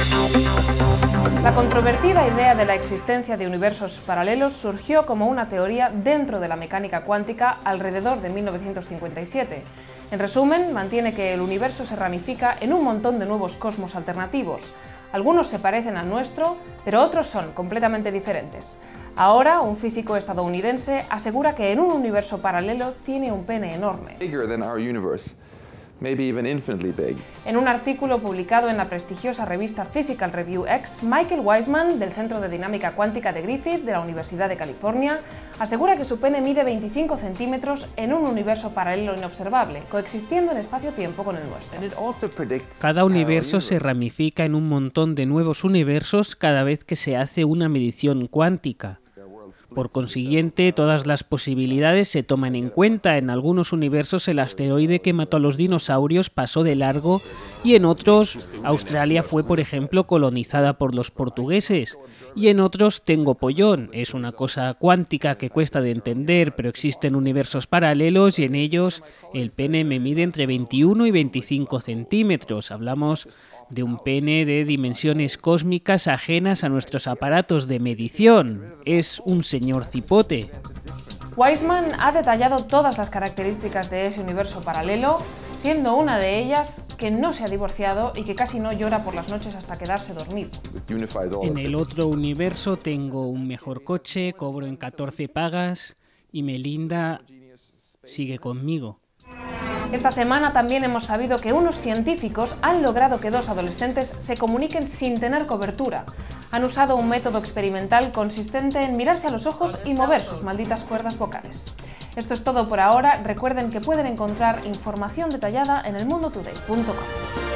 La controvertida idea de la existencia de universos paralelos surgió como una teoría dentro de la mecánica cuántica alrededor de 1957. En resumen, mantiene que el universo se ramifica en un montón de nuevos cosmos alternativos. Algunos se parecen al nuestro, pero otros son completamente diferentes. Ahora, un físico estadounidense asegura que en un universo paralelo tiene un pene enorme. En un artículo publicado en la prestigiosa revista Physical Review X, Michael Wiseman, del Centro de Dinámica Cuántica de Griffith, de la Universidad de California, asegura que su pene mide 25 centímetros en un universo paralelo inobservable, coexistiendo en espacio-tiempo con el nuestro. Cada universo se ramifica en un montón de nuevos universos cada vez que se hace una medición cuántica. Por consiguiente, todas las posibilidades se toman en cuenta. En algunos universos el asteroide que mató a los dinosaurios pasó de largo y en otros Australia fue, por ejemplo, colonizada por los portugueses. Y en otros tengo pollón. Es una cosa cuántica que cuesta de entender, pero existen universos paralelos y en ellos el pene me mide entre 21 y 25 centímetros. Hablamos de un pene de dimensiones cósmicas ajenas a nuestros aparatos de medición. Es un señor cipote. Wiseman ha detallado todas las características de ese universo paralelo, siendo una de ellas que no se ha divorciado y que casi no llora por las noches hasta quedarse dormido. En el otro universo tengo un mejor coche, cobro en 14 pagas y Melinda sigue conmigo. Esta semana también hemos sabido que unos científicos han logrado que dos adolescentes se comuniquen sin tener cobertura. Han usado un método experimental consistente en mirarse a los ojos y mover sus malditas cuerdas vocales. Esto es todo por ahora. Recuerden que pueden encontrar información detallada en elmundotoday.com.